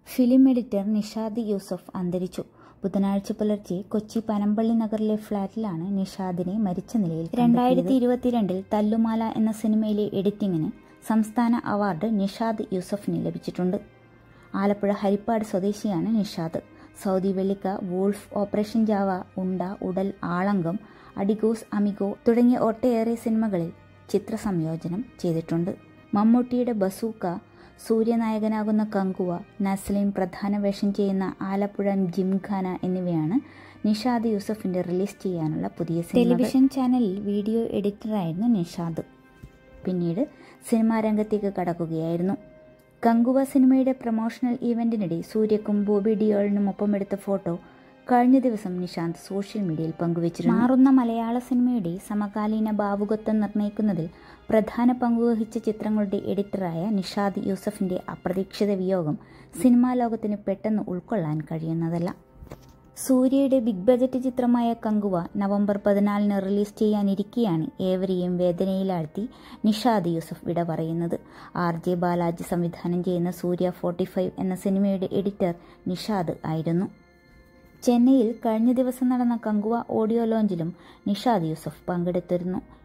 Film editor Nishad Yusuf അന്തരിച്ചു. ബുധനാഴ്ച പുലർച്ചെ കൊച്ചി പനമ്പള്ളി നഗറിലെ ഫ്ളാറ്റിലാണ് നിഷാദിനെ മരിച്ച നിലയിൽ 2022 തല്ലുമാല എന്ന സിനിമയിലെ എഡിറ്റിംഗിന് സംസ്ഥാന അവാർഡ് നിഷാദ് യൂസഫിന് ലഭിച്ചിട്ടുണ്ട്. ആലപ്പുഴ ഹരിപ്പാട് സ്വദേശിയാണ് Nishad. Saudi Vellakka, Wolf, Operation Java, Unda, Udal, ആളങ്കം, അഡിഗോസ് amigo തുടങ്ങിയ ഒട്ടേറെ സിനിമകളിൽ ചിത്രസംയോജനം ചെയ്തിട്ടുണ്ട്. മമ്മൂട്ടിയുടെ ബസൂക്ക, സൂര്യനായകനാകുന്ന കങ്കുവ, നസ്ലിൻ പ്രധാന വേഷം ചെയ്യുന്ന ആലപ്പുഴ ജിംഖാന എന്നിവയാണ് നിഷാദ് യൂസഫിന്റെ റിലീസ് ചെയ്യാനുള്ള പുതിയ സിനിമ. ടെലിവിഷൻ ചാനലിൽ വീഡിയോ എഡിറ്ററായിരുന്നു നിഷാദ്. പിന്നീട് സിനിമാ രംഗത്തേക്ക് കടക്കുകയായിരുന്നു. കങ്കുവ സിനിമയുടെ പ്രൊമോഷണൽ ഈവന്റിനിടെ സൂര്യക്കും ബോബി ഡിയോളിനും ഒപ്പമെടുത്ത ഫോട്ടോ കഴിഞ്ഞ ദിവസം നിഷാന്ത് സോഷ്യൽ മീഡിയയിൽ പങ്കുവച്ചിരുന്നു. മാറുന്ന മലയാള സിനിമയുടെ സമകാലീന ഭാവുകത്വം നിർണ്ണയിക്കുന്നതിൽ പ്രധാന പങ്കുവഹിച്ച ചിത്രങ്ങളുടെ എഡിറ്ററായ നിഷാദ് യൂസഫിന്റെ അപ്രതീക്ഷിത വിയോഗം സിനിമാ ലോകത്തിന് പെട്ടെന്ന് ഉൾക്കൊള്ളാൻ കഴിയുന്നതല്ല. സൂര്യയുടെ ബിഗ് ബജറ്റ് ചിത്രമായ കങ്കുവ നവംബർ 14 റിലീസ് ചെയ്യാനിരിക്കെയാണ് ഏവരെയും വേദനയിലാഴ്ത്തി നിഷാദ് യൂസഫ് വിട പറയുന്നത്. RJ ബാലാജി സംവിധാനം ചെയ്യുന്ന സൂര്യ 45 എന്ന സിനിമയുടെ എഡിറ്റർ നിഷാദ് ആയിരുന്നു. ചെന്നൈയിൽ കഴിഞ്ഞ ദിവസം നടന്ന കങ്കുവ ഓഡിയോ ലോഞ്ചിലും നിഷാദ് യൂസഫ് പങ്കെടുത്തിരുന്നു.